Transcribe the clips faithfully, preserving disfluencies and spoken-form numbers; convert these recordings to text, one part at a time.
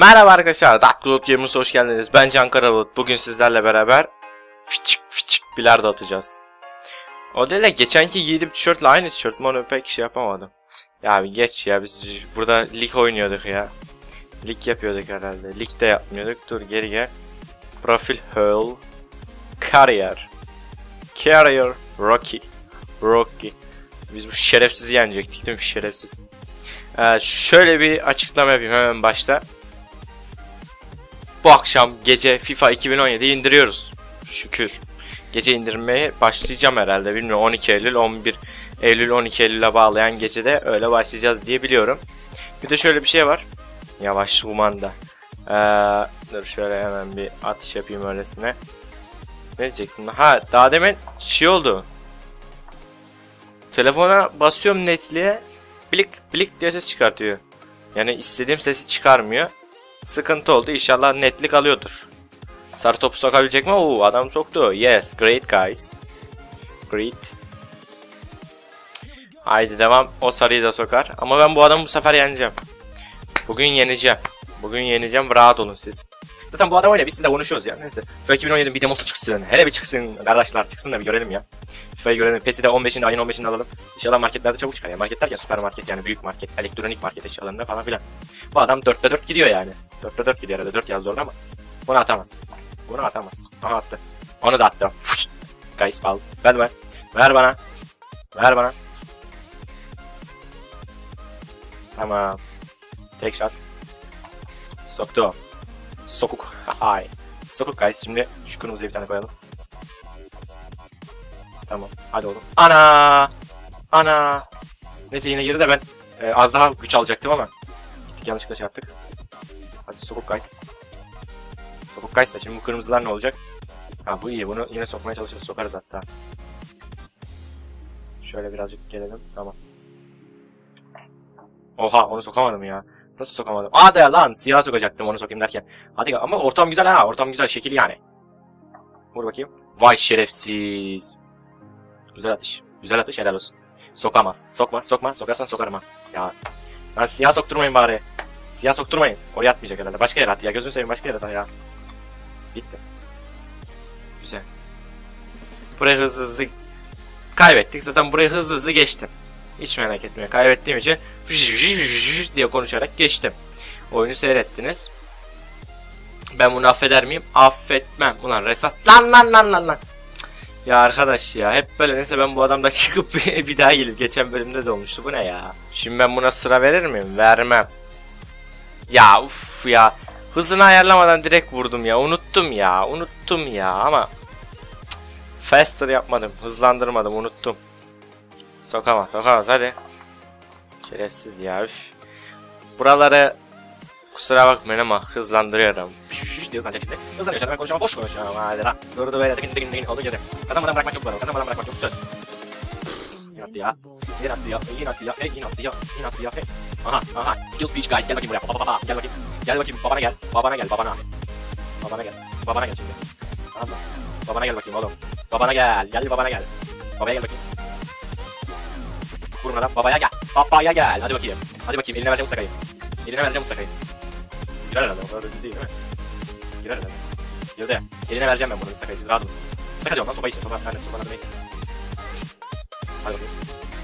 Merhaba arkadaşlar, Dark Cloud Gamers'a hoş geldiniz. Ben Can Karabulut. Bugün sizlerle beraber fiçik fiçik bilardo atacağız. O değil de geçenki giydiğim tişörtle aynı tişört mü, onu pek şey yapamadım. Ya bir geç ya, biz burada lig oynuyorduk ya. Lig yapıyorduk herhalde. Lig de yapmıyorduk. Dur geri gel. Profil Hall Career Career Rocky Rocky. Biz bu şerefsizi yenecektik değil mi? Şerefsiz. Ee, şöyle bir açıklama yapayım hemen başta. Bu akşam gece FIFA iki bin on yedi indiriyoruz. Şükür. Gece indirmeye başlayacağım herhalde. Bilmiyorum, on iki Eylül, on bir Eylül, on iki Eylül'e bağlayan gecede öyle başlayacağız diye biliyorum. Bir de şöyle bir şey var. Yavaş kumanda. Ee, dur şöyle hemen bir atış yapayım öylesine. Ne diyecektim? Ha, daha demin şey oldu. Telefona basıyorum netliğe. Blik blik diye ses çıkartıyor. Yani istediğim sesi çıkarmıyor. Sıkıntı oldu. İnşallah netlik alıyordur. Sarı topu sokabilecek mi? Oo, adam soktu. Yes, great guys. Great. Haydi devam. O sarıyı da sokar. Ama ben bu adamı bu sefer yeneceğim. Bugün yeneceğim. Bugün yeneceğim. Rahat olun siz. Zaten bu adam öyle. Biz sizle konuşuyoruz ya. Neyse. FIFA iki bin on yedi bir demosu çıksın. Hele bir çıksın. Arkadaşlar çıksın da bir görelim ya. FIFA'yı görelim. PES'i de on beşinde, ayın on beşinde alalım. İnşallah marketlerde çabuk çıkar ya. Marketler ya, süpermarket yani, büyük market, elektronik market eşyalarında falan filan. Bu adam dörtte dört gidiyor yani. dörtte dört gidiyor herhalde. dört yazdı orada ama bunu atamaz. Bunu atamaz. Aha attı. Onu da attı. Guys bal. Ver ver. Ver bana. Ver bana. Tamam. Tek shot. Soktu. Sokuk. Hay. Sokuk guys. Şimdi şu kırmızıya bir tane koyalım. Tamam. Hadi oğlum. Ana! Ana! Neyse yine girdi de ben e, az daha güç alacaktım ama gittik, yanlışlıkla şey yaptık. Hadi sokuk guys. Sokuk guys da şimdi bu kırmızılar ne olacak? Ha, bu iyi. Bunu yine sokmaya çalışırız. Sokarız hatta. Şöyle birazcık gelelim. Tamam. Oha, onu sokamadım ya. Nasıl sokamadım? Aa da lan, siyah sokacaktım onu sokayım derken. Hadi ama ortam güzel ha. Ortam güzel, şekil yani. Vur bakayım. Vay şerefsiz. Güzel atış. Güzel atış, helal olsun. Sokamaz. Sokma, sokma. Sokarsan sokarım ha. Ya. Ben siyah sokturmayın bari. Siyah sokturmayın. Oraya atmayacak herhalde. Başka yere at ya. Gözünü seveyim, başka yere at ya. Bitti. Güzel. Buraya hızlı hızlı kaybettik. Zaten buraya hızlı hızlı geçtim. Hiç merak etmeyin. Kaybettiğim için diye konuşarak geçtim. Oyunu seyrettiniz. Ben bunu affeder miyim? Affetmem. Ulan Resat. Lan lan lan lan lan. Ya arkadaş ya, hep böyle. Neyse ben bu adamdan çıkıp bir daha gelip, geçen bölümde de olmuştu. Bu ne ya? Şimdi ben buna sıra verir miyim? Vermem. Ya uff ya. Hızını ayarlamadan direkt vurdum ya. Unuttum ya. Unuttum ya ama faster yapmadım. Hızlandırmadım. Unuttum. Sokamaz. Sokamaz. Hadi. Şerefsiz ya. Üf. Buraları kusura bakmayın ama hızlandırıyorum. Diyoruz ancak şimdi. Hızlanıyor. Ben konuşamam. Boş konuşuyorum. Hadi lan. Durdu böyle. Dıgın dıgın dıgın. Olduğu yerde. Kazanmadan bırakmak yok bu arada. Kazanmadan bırakmak yok. Söz. Yine attı ya. Yine attı ya. Yine attı ya. Yine attı ya. Yine attı ya. Aha. Aha. Skill speech guys. Gel bakayım buraya. Baba baba. Gel bakayım. Gel bakayım. Babana gel. Babana gel. Babana. Babana gel. Babana gel şimdi. Tamam mı? Babana gel bakayım oğlum. Babana gel. Gel babana gel. Babaya gel bakayım. Vurun adam. Babaya gel. Babaya gel. Hadi bakayım. Hadi bakayım. Eline vereceğim ıstakayı. Eline vereceğim ıstakayı. Girer herhalde. O kadar öyle değil mi? Girer herhalde. Girdi. Eline vereceğim ben bunu ıstakayı. Siz rahat olun. Istakay diyorum lan, sopa için. Sopa. Yani sopanın adı neyse. Hadi bakayım.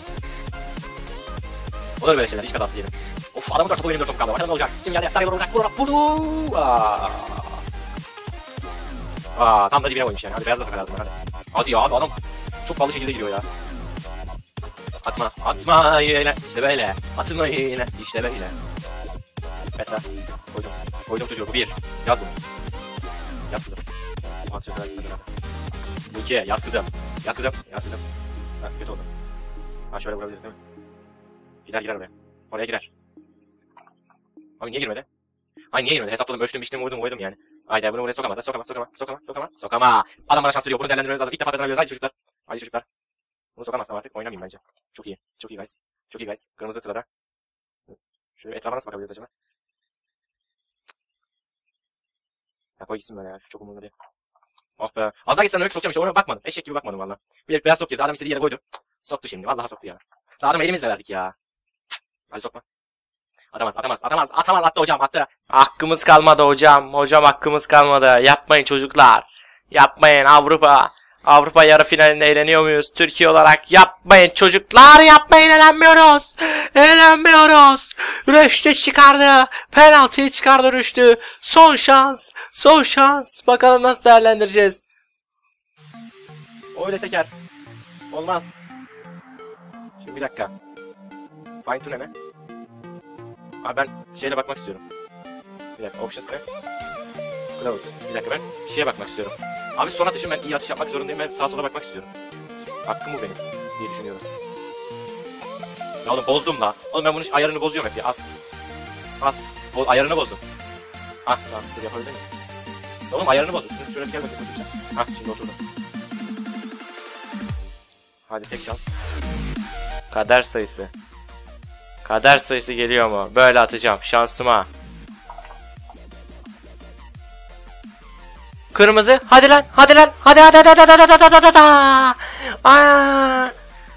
Olur böyle şeyler. Hiç kazası diyelim. Of, adamın dört topu, benim dört topu kaldı. Bakalım ne olacak? Kim geldi? Sarıya vuracak. Vuracak. Vurdu. Aa. Aa, tam da dibine koymuş yani. Hadi beyaz da takar lazım. Hadi. Hadi ya abi, adam çok pahalı şekilde gidiyor ya. Atma, atma yine, işte böyle. Atma yine, işte böyle. Mesela koydum, koydum çocuğu. Bu bir, yaz bunu. Yaz kızım. Bu iki, yaz kızım. Yaz kızım, yaz kızım. Ha, kötü oldu. Ha, şöyle vurabiliriz değil mi? Gider girer oraya. Oraya girer. Abi niye girmedi? Ay niye girmedi? Hesapladım, ölçtüm, biçtim, vurdum, koydum yani. Haydi bunu buraya sokama, sokama, sokama, sokama, sokama, sokama. Adam bana şans veriyor. Bunu değerlendirmemiz lazım. İlk defa kazanabiliyoruz. Haydi çocuklar. Haydi çocuklar. Bunu sokamazsam artık oynamayayım bence. Çok iyi. Çok iyi guys. Çok iyi guys. Kırmızı sırada. Şöyle etrafa nasıl bakabiliriz acaba? Ya koy gitsin böyle ya. Çok umurumda değil. Oh be. Az daha geçsen öyle sokacağım işte. Ona bakmadım. Eşek gibi bakmadım valla. Bir beyaz top girdi. Adam istediği yere koydu. Soktu şimdi. Vallahi soktu ya. Daha adam elimizle verdik ya. Hadi sokma. Atamaz, atamaz, atamaz, atamaz, attı hocam, attı. Hakkımız kalmadı hocam. Hocam hakkımız kalmadı. Yapmayın çocuklar. Yapmayın Avrupa. Avrupa yarı finalinde eğleniyor muyuz? Türkiye olarak yapmayın çocuklar, yapmayın, eğlenmiyoruz. Eğlenmiyoruz. Rüştü çıkardı. Penaltıyı çıkardı Rüştü. Son şans. Son şans. Bakalım nasıl değerlendireceğiz. Öyle seker. Olmaz. Şimdi bir dakika. Fine tune ne? Abi ben şeyle bakmak istiyorum. Bir dakika, options ne? Cloud. Bir dakika, ben şeye bakmak istiyorum. Abi son atışım, ben iyi atış yapmak zorundayım. Ben sağa sola bakmak istiyorum. Hakkım bu benim diye düşünüyorum. Ya oğlum bozdum la. Oğlum ben bunun ayarını bozuyorum hep ya. Az. Az. Bo ayarını bozdum. Ah tamam, dur yapabilir miyim? Oğlum ayarını bozdum. Şunu şöyle bir kere bakayım. Hah, şimdi oturdu. Hadi tek şans. Kader sayısı. Kader sayısı geliyor mu? Böyle atacağım şansıma. Kırmızı. Hadi lan. Hadi lan. Hadi hadi hadi hadi hadi hadi hadi hadi. Ana.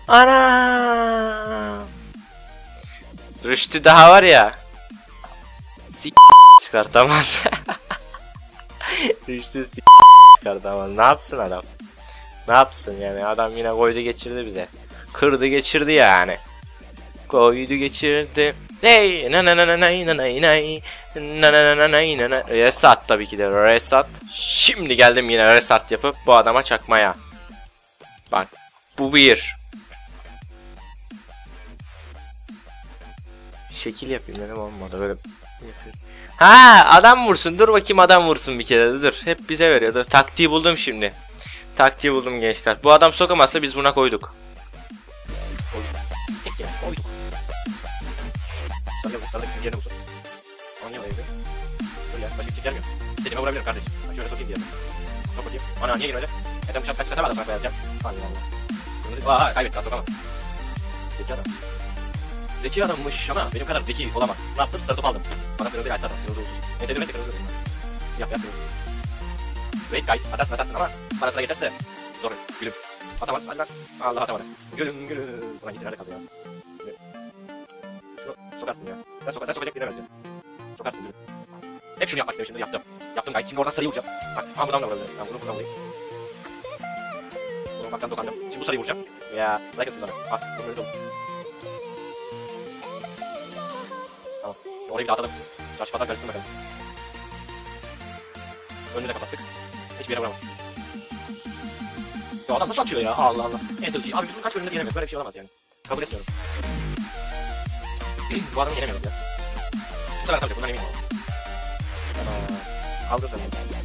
Ana. Rüştü daha var ya. S çıkartamaz. Rüştü s çıkartamaz. Ne yapsın adam? Ne yapsın yani? Adam yine koydu geçirdi bize. Kırdı geçirdi yani. Koydu geçirdi. Hey, na na na na na na na na na na na na. Reset tabii ki de reset. Şimdi geldim yine reset yapıp bu adama çakmaya. Bak, bu bir. Şekil yapayım dedim, olmadı böyle. Ha, adam vursun, dur bakayım, adam vursun bir kere de, dur. Hep bize veriyordu. Taktiği buldum şimdi. Taktiği buldum gençler. Bu adam sokamazsa biz buna koyduk. Tek yere koyduk. Sana sana ikisinin yerine bulsun. Onu niye oraya gidiyor? Dur ya, başka bir şey gelmiyor. İstediğime vurabilirim kardeşim. Ben şöyle sokayım diye. Sok bakayım. Ana niye girmedi? E sen bu şans kaç kata var da sonra koyacağım. Allah Allah. Kırmızı, aa kaybetti, daha sokamaz. Zeki adam. Zeki adammış ama benim kadar zeki olamaz. Ne yaptım? Sarı top aldım. Bana kırıldı, ayakta adam. Kırıldı olsun. Neyse bir de kırıldı. Yap yap. Wait guys, atarsın atarsın ama parasına geçerse zor. Gülüm. Atamaz, hadi lan. Allah atamadı. Gülüm gülüm. Ulan gitti, nerede kaldı ya? Şunu sokarsın ya. Sen, soka, sen sokacak birine vereceksin. Sokarsın gülüm. Hep şunu yapmak istemiştim, yaptım. Yaptım guys, şimdi oradan sarıyı vuracağım. Bak, ama buradan da vurabilirim. Ben bunu buradan vurayım. Bunu bakacağım, dokandım. Şimdi bu sarıyı vuracağım. Ya, bırakırsın bana. As, bunu öyle olur. Tamam, orayı bir daha atalım. Çarşı pazar karışsın bakalım. Önünü de kapattık. Hiçbir yere vuramaz. Ya adam nasıl atıyor ya? Allah Allah. Enter G. Abi biz bunu kaç bölümde yenemiyoruz? Böyle bir şey olamaz yani. Kabul etmiyorum. Bu adamı yenemiyoruz ya. Bu sefer atacak. Bundan eminim olalım. Tamam. Aldın sen. Çok iyi.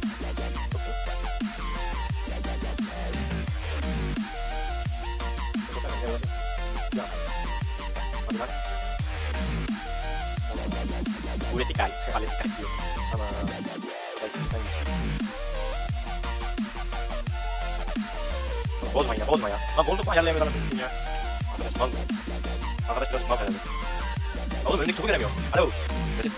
Çok sen. Gel bakayım. Ya. Hadi lan. Bu etik guys. Hallettik guys diyor. Tamam. Sen bozma ya, bozma ya. Lan bozduk mu ayarlayamıyorum anasını satayım ya. Arkadaş mal mısın? Arkadaş birazcık mal herhalde. Oğlum önündeki topu göremiyorum. Alo. Reset.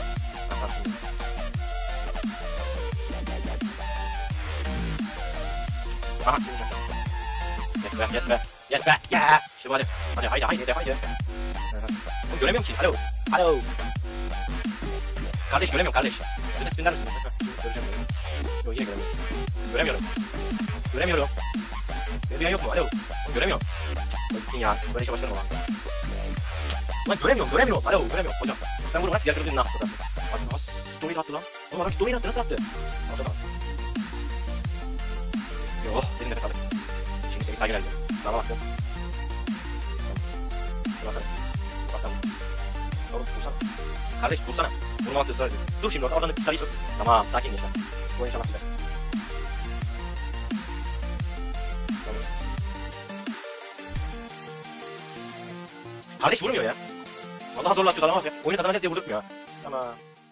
Aha şimdi. Yes be, yes be. Yes be, yeah. İşte bu hadi. Hadi haydi haydi haydi. Oğlum göremiyorum ki. Alo. Alo. Kardeş göremiyorum kardeş. Reset spinler misin? Göreceğim. Yok yine göremiyorum. Göremiyorum. Göremiyorum. Bir yan yok mu? Alo. Göremiyorum. Gitsin ya. Böyle işe başlarım ama. Lan göremiyorum, göremiyorum. Alo, göremiyorum hocam. Sen bunu bırak, diğer kırıldığını ne yaptı? Bak nasıl? Story'i attı lan. Oğlum adam story'i attı, nasıl attı? Ortada. Yo, derin nefes aldık. Şimdi seni saygı geldi. Sana baktım. Dur bakalım. Dur bakalım. Oğlum dursana. Kardeş dursana. Vurmamakta ısrar ediyor. Dur şimdi orada, oradan bir sarıyı tut. Tamam, sakin gençler. Bu inşallah güzel. Kardeş vurmuyor ya. Vallahi zorla atıyorlar ama oyunu kazanacağız diye vurdurtmuyor. Ama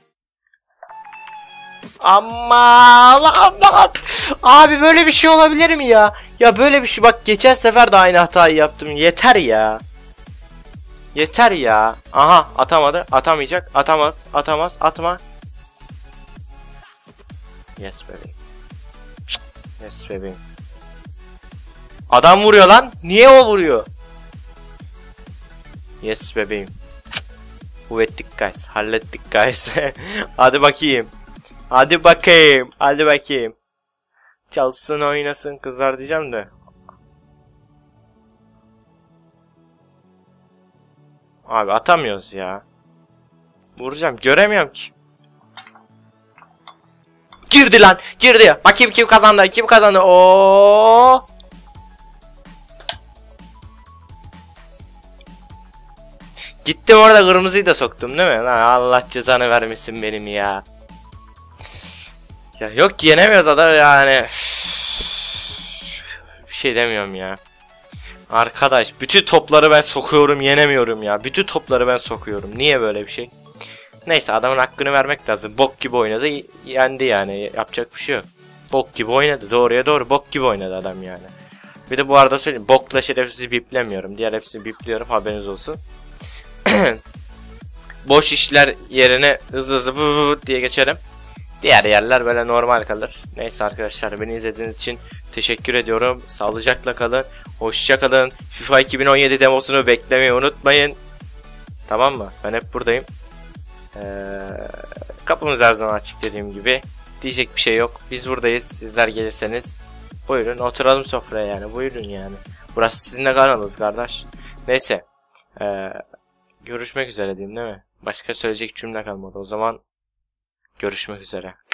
Aman aman. Abi böyle bir şey olabilir mi ya? Ya böyle bir şey, bak geçen sefer de aynı hatayı yaptım. Yeter ya. Yeter ya. Aha atamadı. Atamayacak. Atamaz. Atamaz. Atma. Yes bebeğim. Yes bebeğim. Adam vuruyor lan. Niye o vuruyor? Yes bebeğim. Kuvvettik guys. Hallettik guys. Hadi bakayım. Hadi bakayım. Hadi bakayım. Çalsın oynasın kızlar diyeceğim de. Abi atamıyoruz ya. Vuracağım. Göremiyorum ki. Girdi lan. Girdi. Bakayım kim kazandı. Kim kazandı. Oo. Gittim orada kırmızıyı da soktum değil mi? Lan Allah cezanı vermesin benim ya. Ya yok yenemiyoruz adam yani. Bir şey demiyorum ya. Arkadaş bütün topları ben sokuyorum yenemiyorum ya. Bütün topları ben sokuyorum. Niye böyle bir şey? Neyse adamın hakkını vermek lazım. Bok gibi oynadı. Yendi yani. Yapacak bir şey yok. Bok gibi oynadı. Doğruya doğru bok gibi oynadı adam yani. Bir de bu arada söyleyeyim. Bokla şerefsizi biplemiyorum. Diğer hepsini bipliyorum. Haberiniz olsun. Boş işler yerine hızlı hızlı bu, bu, bu diye geçerim. Diğer yerler böyle normal kalır. Neyse arkadaşlar beni izlediğiniz için teşekkür ediyorum. Sağlıcakla kalın. Hoşça kalın. FIFA iki bin on yedi demosunu beklemeyi unutmayın. Tamam mı? Ben hep buradayım. Ee, kapımız her zaman açık dediğim gibi. Diyecek bir şey yok. Biz buradayız. Sizler gelirseniz buyurun oturalım sofraya yani. Buyurun yani. Burası sizin de kanalınız kardeş. Neyse. Ee, görüşmek üzere diyeyim değil mi? Başka söyleyecek cümle kalmadı. O zaman görüşmek üzere.